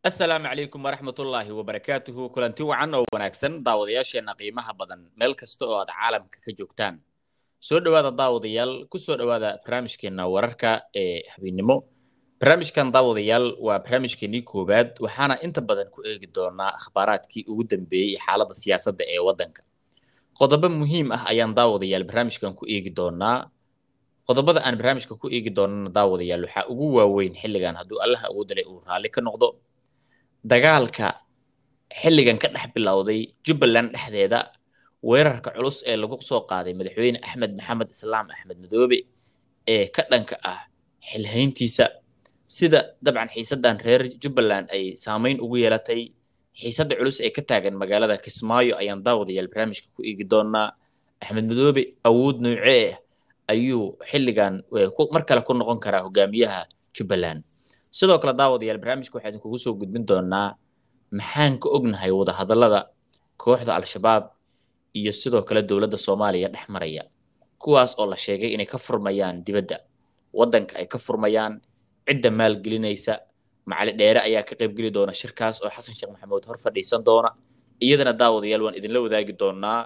السلام عليكم ورحمة الله وبركاته كلنتي وعن أو وناكسن داودياشينا قيمها بدن مeel kasta oo aad caalamka ka joogtaan soo dhawaada daawadayaal ku soo dhawaada barnaamijkeena wararka ee habeenimo barnaamijkan daawadayaal waa barnaamijkeenii koobaad waxaana inta badan ku eegi doonaa akhbaaraadkii ugu dambeeyay xaaladda siyaasadda ee waddanka qodobo muhiim ah ayaan daawadayaal barnaamijkan ku eegi doonaa qodobada aan barnaamijka ku eegi doonana daawadayaal waxaa ugu waaweyn xilligan hadduu allaha ugu dalay uu raalli ka noqdo dagaalka xilligan ka dhex bilowday Jubbaland dhexdeeda weerarka culus ee lagu soo qaaday madaxweyne Axmed Maxamed Islaam Axmed Madoobe ee ka dhanka ah xilhayntiisa sida dabcan xiisadan reer Jubbaland ay saameyn ugu yeelatay xiisada culus ee ka taagan magaalada Kismaayo ayaan daawadayaal barnaamijka ku eegi doonaa Axmed Madoobe awood noocee ayuu xilligan mar kale ku noqon karaa hogaamiyaha Jubbaland sidoo kale daawadayaal barnaamijka waxaan kugu soo gudbin doonaa maxaan ka ognahay wada hadallada kooxda al-shabaab iyo sidoo kale dawladda Soomaaliya dhex maraya kuwaas oo la sheegay inay ka furmayaan dibadda waddanka ay ka furmayaan cidda maal gelinaysa macali dheere ayaa ka qayb geli doona shirkaas oo Xasan Sheekh Maxamuud hor fadhiisan doona iyadana daawadayaal waan idinla wadaagi doonaa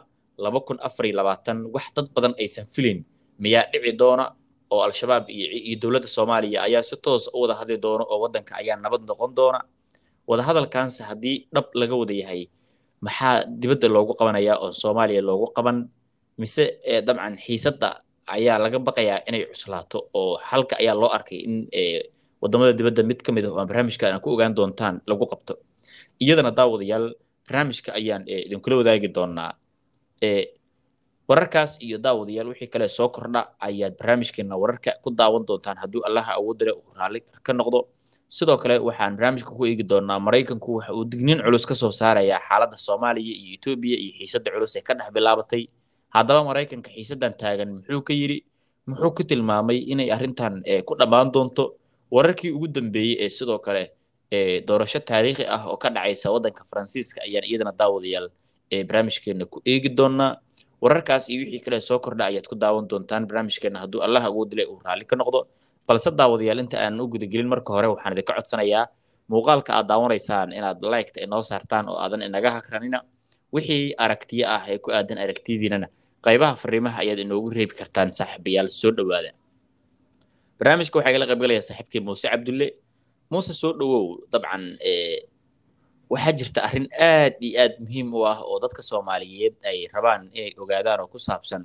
2024 wax dad badan aysan filin miyaa dhici doona oo al-shabaab iyo dawladda Soomaaliya ayaa si toos u wada hadli doona oo waddanka ayaa nabad noqon doona wada hadalkaanse haddii dhab laga wada yahay maxaa dibadda loogu qabanayaa oo Soomaaliya loogu qaban mise dabcan xiisadda ayaa laga baqayaa inay cuslaato oo halka ayaa loo arkay in wadamada dibadda mid ka mid ah oo barnaamijka aan ku ogaan doontaan lagu qabto iyadana daawadayaal barnaamijka ayaan idinkula wadaagi doonaa wararkaas iyo daawadayaal wixii kale soo kordha ayaad barnaamijkeena wararka ku daawan doontaan hadduu allaha awood leh uu raalli ka noqdo sidoo kale waxaan barnaamijka ku eegi doonaa Mareykanku waxa uu digniin culus ka soo saarayaa xaaladda Soomaaliya iyo Itoobiya iyo xiisadda culus ee ka dhex bilaabatay haddaba Mareykanka xiisadan taagan muxuu ka yiri muxuu ku tilmaamay inay arrintan ku dhamaan doonto wararkii ugu dambeeyay ee sidoo kale doorasho taariikhi ah oo ka dhacaysa waddanka Faransiiska ayaan iyadana daawadayaal barnaamijkeena ku eegi doonaa wararkaas iyo wixii kale soo kordha ayaad ku daawan doontaan barnaamijkeena hadduu allaha ugu dilay uu raalli ka noqdo balse daawadayaal inta aan u guda gelin marka hore waxaan idinka codsanayaa muuqaalka aad daawanaysaan inaad like inoo saartaan oo aadan inaga hakranina wixii aragtiyo ah ee ku aadan aragtidiinana qaybaha fariimaha ayaad inoogu reebi kartaan saaxiibayaal soo dhawaada barnaamijka waxaa kala qaybgalaya saaxiibkii Muuse Cabdulle Muuse soo dhawow dabcan waxaa jirta arrin aad iyo aad muhiim u ah oo dadka Soomaaliyeed ay rabaan inay ogaadaan oo ku saabsan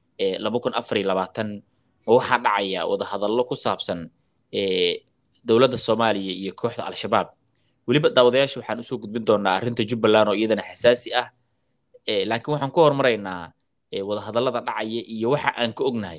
2024 waxaa dhacaya wada hadallo ku saabsan dawladda Soomaaliya iyo kooxda al-shabaab waliba daawadayaasha waxaan u soo gudbin doonaa arrinta Jubbaland oo iyadana xasaasi ah laakiin waxaan ku hormaraynaa wada hadallada dhacaya iyo waxa aan ka ognahay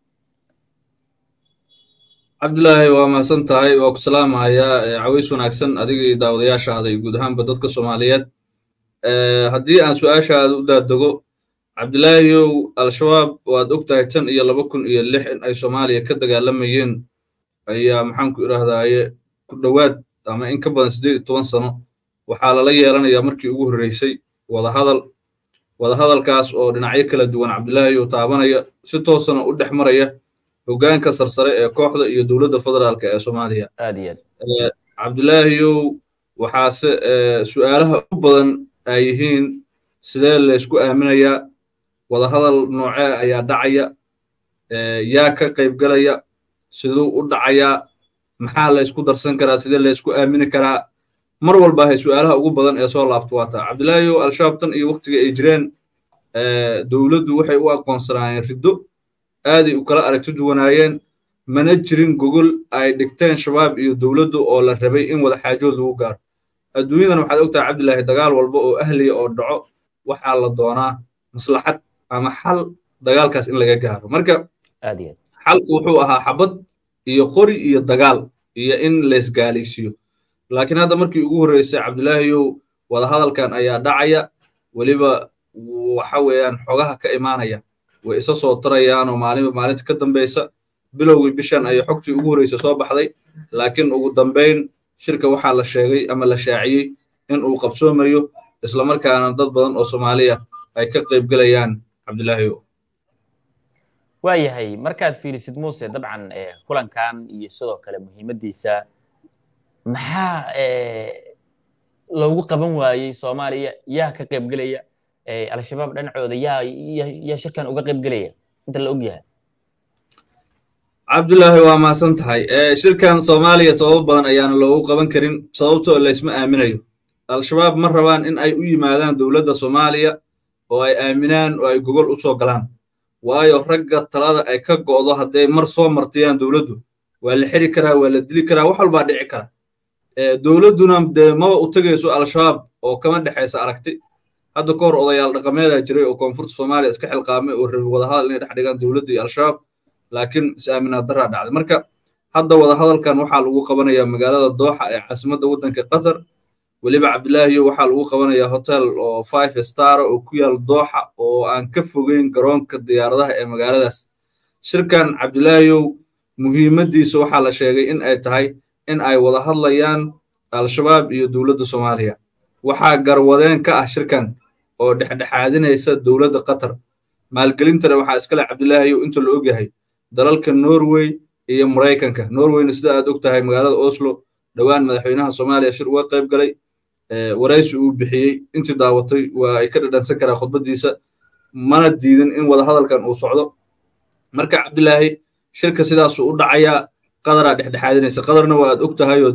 Cabdullaahi waa mahadsan tahay waa ku salaamayaa caways wanaagsan adiga iyo daawadayaashaada iyo guud ahaanba dadka Soomaaliyeed haddii aan su'aashaada u daadago Cabdullaahiyow al-shabaab waad ogtahay tan iyo 2006 in ay Soomaaliya ka dagaalamayeen ayaa maxaan ku iraahdaaye ku dhawaad ama in ka badan 18 sano waxaa lala yeelanayaa markii ugu horeysay wada hadalkaas oo dhinacyo kala duwan Cabdullaahiyow taabanaya si toosana u dhex maraya hoggaanka sarsare ee kooxda iyo dawladda federaalka ee Soomaaliya Cabdullaahiyow waxaase su'aalaha u badan ay yihiin sidee la isku aaminayaa wada hadal noocee ayaa dhacaya yaa ka qayb galaya sidoo u dhacaya maxaa la isku darsan karaa sidee la isku aamini karaa mar walba hay su'aalaha ugu badan ee soo laabto waata Cabdullaahiyow al-shabaab tan iyo waqtiga ay jireen dawladdu waxay u aqoonsanaayeen riddo aaday u kala aragti duwanaayeen mana jirin gogol ay dhigteen shabaab iyo dawladdu oo la rabay in wada xaajood lagu gaaro adduunyadan waxaad ogtahay Cabdullaahi dagaal walba oo ahliya oo dhaco waxaa la doonaa maslaxad ama xal dagaalkaas in laga gaaro marka xalku wuxuu ahaa xabad iyo qori iyo dagaal iyo in la isgaalaysiyo laakiin hadda markii ugu horeysay Cabdullaahiyow wada hadalkan ayaa dhacaya waliba waxa weeyaan xogaha ka imaanaya way isa soo tarayaan oo maalinta ka dambaysa bilowgii bishan ay xogtii ugu horeysay soo baxday laakiin ugu dambeyn shirka waxaa la sheegay ama la shaaciyay in uu qabsoomayo isla markaana dad badan oo Soomaaliya ay ka qayb galayaan Cabdullaahiyow waayahay markaad fiirisid Muuse dabcan kulankan iyo sidoo kale muhiimadiisa maxaa loogu qaban waayay Soomaaliya yaa ka qayb galaya al-shabaab dhinacooda yaa shirkan uga qayb galaya inta la og yahay cabdullaahi waa maasan tahay shirkan Soomaaliya sabab badan ayaan loogu qaban karin sababtoo la isma aaminayo al-shabaab ma rabaan in ay u yimaadaan dawladda Soomaaliya oo ay aaminaan oo ay gogol u soo galaan waayo ragga talada ay ka go'do haday mar soo martiyaan dawladdu waa la xiri karaa waa la dili karaa wax walba dhici kara dawladuna ma u tagayso al-shabaab oo kama dhaxaysa aragti hadda koor odayaal dhaqameed jiray oo koonfurta Soomaaliya iska xilqaamay oo rabay wada hadal inay dhex dhigaan dawladda iyo al-shabaab laakiin is-aaminaad darra dhacday marka hadda wada hadalkan waxaa lagu qabanayaa magaalada Dooxa ee caasimadda waddanka Qatar waliba Cabdullaahi waxaa lagu qabanayaa hotel oo 5 star oo ku yaal Dooxa oo aan ka fogeyn garoonka diyaaradaha ee magaaladaas shirkan Cabdullaahi muhiimadiisa waxaa la sheegay in ay tahay in ay wada hadlayaan al-shabaab iyo dawladda Soomaaliya waxaa garwadeen ka ah shirkan oo dhexdhexaadinaysa dawladda Qatar maalgelintana waxaa iska leh Cabdullaahi inta la og yahay dalalka Norway iyo Mareykanka Norwayna sida aad og tahay magaalada Oslo dhawaan madaxweynaha Soomaaliya shir uga qayb galay waraysi uu bixiyay intii daawatay waa ay ka dhadhansan karaa khudbadiisa mana diidin in wada hadalkan uu socdo marka Cabdullaahi shirka sidaas u dhacaya qadara dhexdhexaadinaysa qadarna waa aad og tahay oo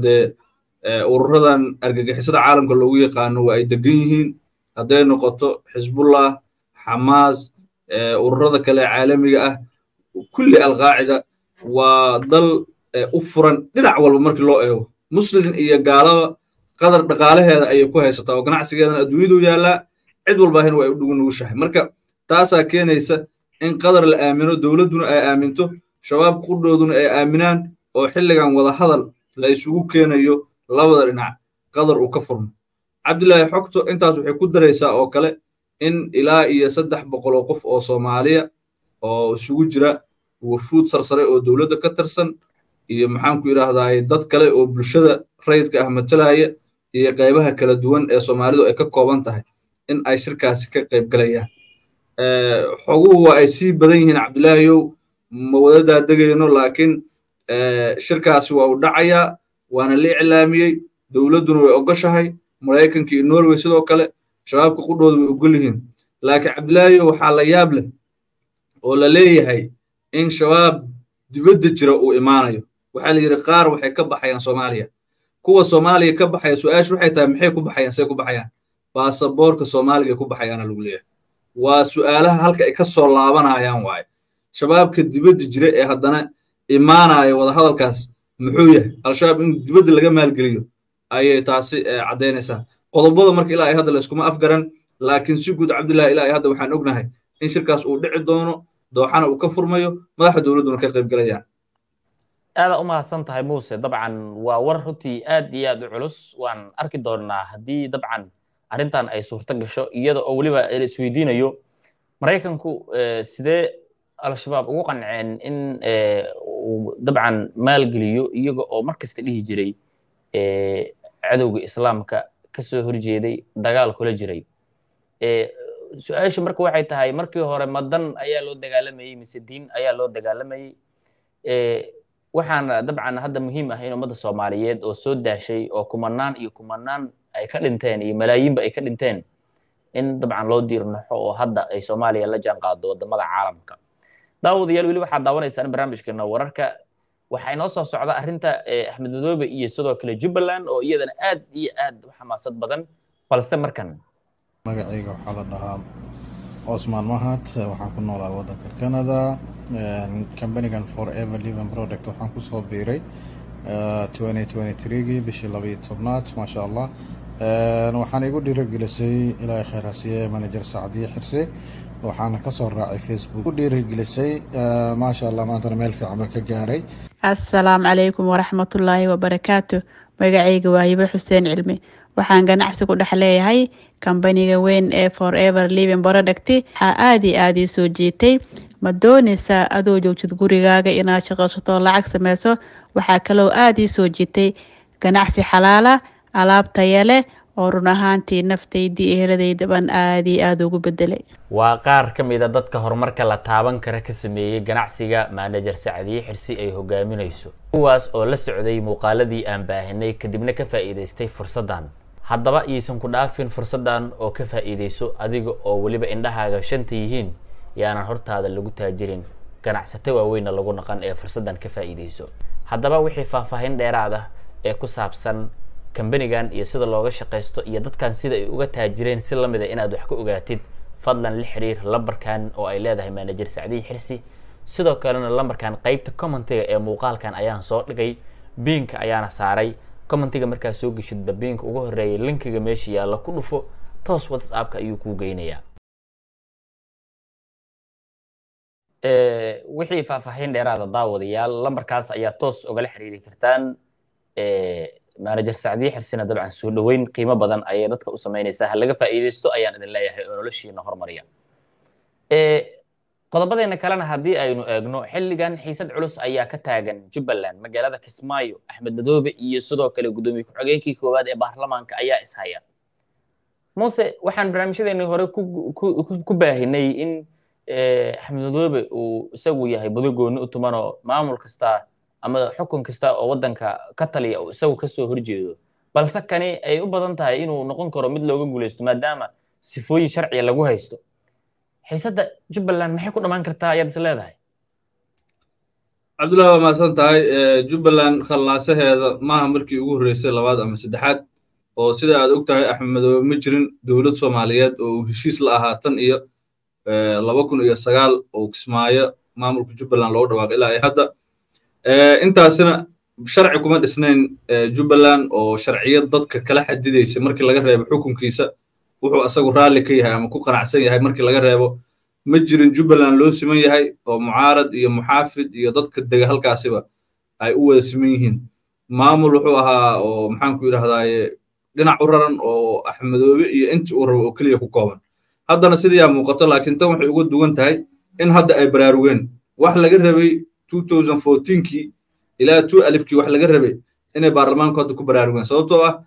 ururadan argagixisada caalamka loogu yaqaano waa ay degan yihiin haday noqoto Xisbullah Hamas ururada kale caalamiga ah kulli al-qaacida waa dal u furan dhinac walba markii loo eego muslim iyo gaalaba qadar dhaqaalaheeda ay ku haysataa oo ganacsigeedana adduunyadu yaala cid walba in way u dhugun ugu shahay marka taasa keenaysa in qadar la aamino dawladuna ay aaminto shabaab qudhooduna ay aaminaan oo xilligan wada hadal la isugu keenayo labada dhinac qadar uu ka furmo Cabdullaahi xogto intaas waxay ku daraysaa oo kale in ilaa iyo 300 qof oo Soomaaliya oo isugu jira wafuud sarsare oo dawladda ka tirsan iyo maxaan ku yiraahdaa dad kale oo bulshada rayidka ah matalaya iyo qaybaha kala duwan ee Soomaalidu ay ka kooban tahay in ay shirkaasi ka qayb galayaan xoguhu ay si badan yihiin Cabdullaahi ma wada degayno laakiin shirkaasi waa u dhacaya waana la iclaamiyay dawladuna way ogashahay Mareykanka iyo Norway sidoo kale shabaabka qudhooda way ogol yihiin laakiin Cabdullaahi waxa la yaab leh oo la leeyahay in shabaab dibadda jira uu imaanayo waxa la yiri qaar waxay ka baxayaan Soomaaliya kuwa Soomaaliya ka baxay su'aashu waxay tahay maxay ku baxayaan say ku baxayaan baasaboorka Soomaaliga ku baxayaan lagu leeyahay waa su'aalaha halka ay ka soo laabanayaan waay shabaabka dibadda jira ee haddana imaanayo wada hadalkaas muxuu yahay al-shabaab in dibadda laga maalgeliyo ayay taasi cadeynaysaa qodobada marka ilaa ay hadda la iskuma afgaran laakiin si guud Cabdullaahi ilaa ay hadda waxaan ognahay in shirkaas uu dhici doono dooxana uu ka furmayo madaxda dawladuna ka qayb galayaan aad u mahadsan tahay Muuse dabcan waa war runtii aad iyo aad u culus waan arki doonaa haddii dabcan arrintan ay suurta gasho iyada oo waliba la isweydiinayo Mareykanku sidee al-shabaab ugu qanceen in uu dabcan maalgeliyo iyaga oo markasta dhihi jiray cadowga islaamka ka soo horjeeday dagaal kula jiray su'aashu marka waxay tahay markii hore madan ayaa loo dagaalamayay mise diin ayaa loo dagaalamayay waxaana dabcan hadda muhiim ah in ummadda Soomaaliyeed oo soo daashay oo kumanaan ay ka dhinteen iyo malaayiinba ay ka dhinteen in dabcan loo diirnaxo oo hadda ay Soomaaliya la jaan qaado wadamada caalamka daawadayaal wali waxaad daawanaysaan barnaamijkeena wararka waxaa inoo soo socda arrinta Axmed Madoobe iyo sidoo kale Jubbaland oo iyadana aad iyo aad u xamaasad badan balse markan magacayga waxaa la dhahaa Osman Mahad waxaan ku noolaa waddanka Canada company-gan Forever Living Product waxaan ku soo biiray 2023 bishii 12 ma sha Allah waxaan igu dhiirigelisay ilaahay khayr ha siiyo manager Saacadiye Xirse waxaan ka soo raacay Facebook ku dhiirigelisay ma sha Allah maanta meel fiican ka gaaray Assalaamu calaykum waraxmatullaahi wabarakaatuh magacayga waa Hiba Xuseen Cilmi waxaan ganacsi ku dhaxleeyahay company-ga weyn ee Forever Living Product waxa aad soo jiitay ma doonaysaa adoo joogtid gurigaaga inaad shaqaysato lacag sameyso waxa kale oo aad soo jiitay ganacsi xalaal ah alaab tayo leh oo run ahaantii naftaydii eheladayda ban aad ugu bedelay waa qaar ka mid ah dadka horumarka la taaban kara ka sameeyay ganacsiga manager Saacadiye Xirsi ay hogaaminayso kuwaas oo la socday muuqaaladii aan baahinay kadibna ka faa'iideystay fursadan haddaba iyaysan ku dhaafin fursaddan oo ka faa'iidayso adiga oo weliba indhahaaga shanta yihiin yaanan hortaada lagu taajirin ganacsato waaweynna lagu naqan ee fursaddan ka faa'iidayso haddaba wixii faahfaahin dheeraad ah ee ku saabsan kambanigan iyo sida looga shaqaysto iyo dadkan sida ay uga taajireen si lamid ah inaad wax ka ogaatid fadlan la xiriir lambarkan oo ay leedahay manager Sacdiye Xirsi sidoo kalena lambarkan qaybta commentiga ee muuqaalkan ayaan soo dhigay biinka ayaana saaray commentiga markaa soo gashid biinka ugu horeeyay linkiga meesha yaala ku dhufo toos WhatsApp-ka ayuu ku geynayaa wixii faahfaahin dheeraad ah daawadayaal lambarkaas ayaa toos uga xiriiri kartaan manager Sacdiye Xirsina dabcan soo dhaweyn qiimo badan ayay dadka u sameynaysaa laga faa'iideysto ayaan idin leeyahay oo noloshiina horumariya qodobadeena kalena haddii aynu eegno xilligan xiisad culus ayaa ka taagan Jubbaland magaalada Kismaayo Axmed Madoobe iyo sidoo kale gudoomiye ku-xigeenkii koowaad ee baarlamaanka ayaa ishaya Muuse waxaan barnaamijyadeena hore ku baahinay in Axmed Madoobe uu isagu yahay bodogooni u tumano maamul kasta ama xukun kasta oo wadanka ka taliya oo isagu ka soo horjeedo balse kani ay u badan tahay inuu noqon karo mid looga guuleysto maadaama sifooyin sharci lagu haysto xiisadda Jubbaland maxay ku dhamaan kartaa ayaad is leedahay Cabdullaahi waa maasan tahay Jubbaland khallaasaheeda maaha markii ugu horeysay labaad ama saddexaad oo sida aad ogtahay Axmed Madoobe ma jirin dawlad Soomaaliyeed oo heshiis la ahaa tan iyo 2009 oo Kismaayo maamulka Jubbaland loo dhawaaqay ilaa hadda intaasina sharci kuma dhisnayn Jubbaland oo sharciyad dadka kala xadidaysa markii laga reebo xukunkiisa wuxuu asagu raali ka yahay ama ku qanacsan yahay markii laga reebo ma jirin Jubbaland loo siman yahay oo mucaarad iyo muxaafid iyo dadka dega halkaasiba ay u wada siman yihiin maamul wuxuu ahaa oo maxaan ku yiraahdaaye dhinac u raran oo Axmed Madoobe iyo intii uu rabo oo kaliya ku kooban haddana sidii muuqato laakiin tan waxay ugu duwan tahay in hadda ay baraarugeen wax laga rabay 2014kii ilaa 2000kii wax laga rabay inay baarlamaanku hadda ku baraarugeen sababtoo ah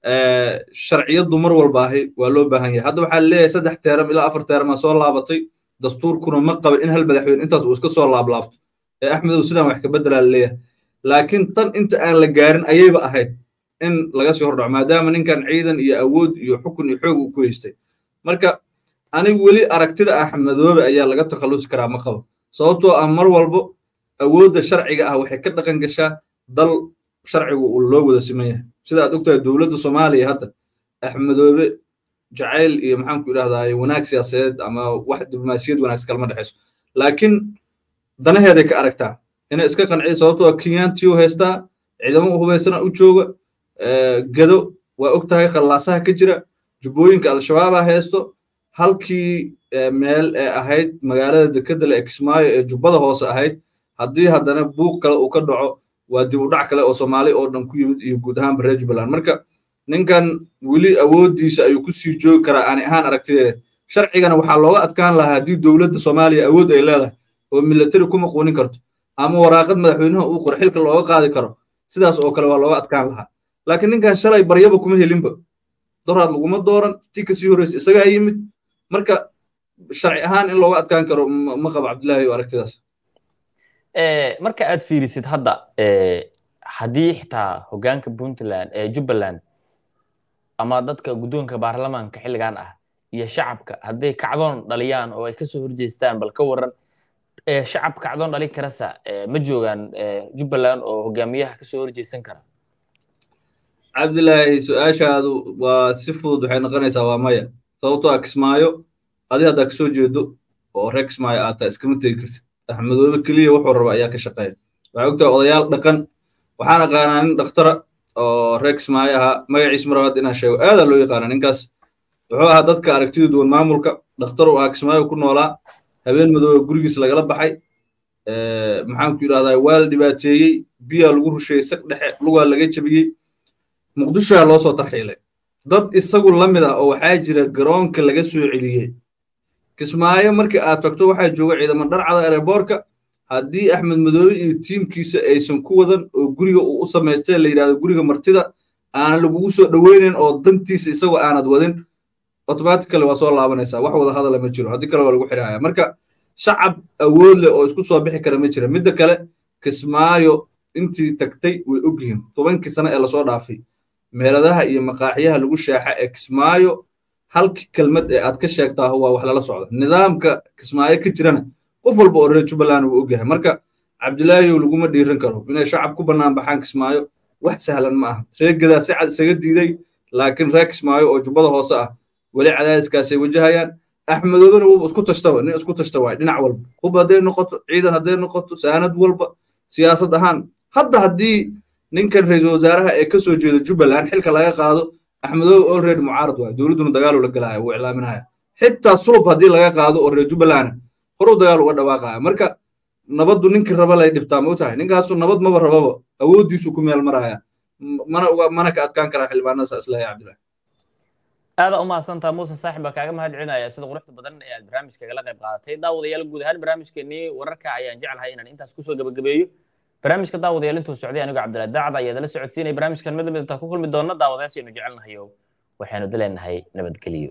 sharciyadu mar walba ahi waa loo baahan yahay hadda waxaa leeyahay 3 teeram ilaa 4 teeram soo laabatay dastuurkuna ma qaba in hal madaxweyne intaas uu iska soo laablaabto Axmed uu sidaan wax ka bedelaa leeyahay laakiin tan inta aan la gaarin ayayba ahayd in laga soo hordhaco maadaama ninkan ciidan iyo awood iyo xukun iyo xoog uu ku haystay marka anigu weli aragtida Axmed Madoobe ayaa laga takhalusi karaa ma qabo sababtoo ah mar walba awoodda sharciga ah waxay ka dhaqan gashaa dal sharcigu uu loo wada siman yahay sida aad ogtahay dawladda Soomaaliya hadda Axmed Madoobe jacayl iyo maxaan ku yiraahdaa wanaag siyaasadeed ama wax diblomaasiyad wanaagsan kalma dhaxayso laakiin danaheeda ka aragtaa inay iska qanciyo sababtoo ah Kenyaantii uu haystaa ciidamo u hubaysana u jooga gado waa ogtahay khallaasaha ka jira jubbooyinka al-shabaab haysto halkii meel ee ahayd magaalada dekedda ee Kismaayo ee jubbada hoose ahayd haddii haddana buuq kale uu ka dhaco waa dib u dhac kale oo Soomaali oo dhan ku yimid iyo guud ahaan reer Jubbaland marka ninkan weli awoodiisa ayuu ku sii joogi karaa aan ahaan aragtideeda sharcigana waxaa looga adkaan lahaa haddii dawladda Soomaaliya awood ay leedahay oo military kuma qoonin karto ama waraaqad madaxweynaha uu qor xilka looga qaadi karo sidaas oo kale waa looga adkaan lahaa laakiin ninkan shalay baryaba kuma helinba doraad laguma dooran tii kasii horreysay isaga yimid marka sharci ahaan in looga adkaan karo ma qabo Cabdullaahi aragtidaas marka aad fiirisid hadda haddii xitaa hoggaanka Puntland ee Jubbaland ama dadka guddoonka baarlamaanka xilligan ah iyo shacabka hadday kacdoon dhaliyaan oo ay ka soo horjeestaan bal ka waran shacab kacdoon dhalin karasa ma joogaan Jubbaland oo hogaamiyaha ka soo horjeesan kara Cabdullaahi su'aashaadu waa si fudud waxay noqonaysaa waa maya sababtoo ah Kismaayo adiga hadda ka soo jeedo oo reer Kismaayo aad iskama tegi kartid Axmed Madoobe kaliya wuxuu raba ayaa ka shaqeeya waxa ogtahay odayaal dhaqan waxaan aqaanaa nin dhakhtar oo reer Kismaayo ahaa magaciisa marwaad inaan sheego aad loo yaqaan ninkaas wuxuu ahaa dadka aragtida duwan maamulka dhakhtar oo Kismaayo ku noolaa habeen Madoobe gurigiisa lagala baxay maxaan ku yiraahdaa waa la dhibaateeyay biyo lagu rusheeyay saq dhexe lugaa laga jabiyay Muqdisho loo soo tarxiilay dad isagu la mid ah oo waxaa jira garoonka laga soo celiyay Kismaayo markii aad tagto waxaa jooga ciidamada dharcada airportka haddii Axmed Madoobe iyo tiimkiisa aysan ku wadan oo guriga uu u sameystay la yiraahdo guriga martida aan lagu soo dhaweyneen oo dantiisa isagu aanad wadin automatically waa soo laabanaysaa wax wada hadal ma jiro haddii kale waa lagu xirayaa marka shacab awood leh oo isku soo bixi kara ma jira midda kale Kismaayo intii tagtay way ogyihiin 10 sano ee la soo dhaafay meeladaha iyo maqaaxiyaha lagu shaaxa ee kismaayo halkii kelmad ee aad ka sheegtaa waa wax lala socda nidaamka kismaayo ka jirana qof walba oo reer jubbaland uu ogyahay marka cabdilaahiyow laguma dhiiran karo inay shacab ku bannaan baxaan kismaayo wax sahlan ma aha reegadaa si cad isaga diiday laakiin reer kismaayo oo jubbada hoose ah weli cadaadiskaasay wajahayaan axmedoobana wuuba isku tashtaba nin isku tashta waay dhinac walba hub hadday noqoto ciidan hadday noqoto saanad walba siyaasad ahaan hadda haddii ninkan ra-iisul wasaaraha ee ka soo jeeda jubbaland xilka laga qaado axmedoobe already mucaarad waay dowladduna dagaal ula galaya wuu iclaaminaya xitaa sulub haddii laga qaado oo reer jubbaland horuu dagaal uga dhawaaqaya marka nabaddu ninkii raba lay dhibtaa ma tahay ninkaasu nabad maba rababa awooddiisu ku meel maraya mana ka adkaan karaa xildhibaanada islaya cabdillahi aada u mahadsantaa muuse saaxib baa kaaga mahad celinaya sida quruxda badan ee aad barnaamijkaga la qayb qaadatay daawadayaal guud ahaan barnaamijkeenii wararka ayaan jeclahay inaan intaas kusoo gabagabeeyo barnaamijka daawadayaal intuu socday anigoo cabdillahi daacad ayaa idala socodsiinay barnaamijkan mid lamid intaan ku kulmi doona daawadayaasaynu jecelnahayo waxaynu dileenahay nabadgeliyo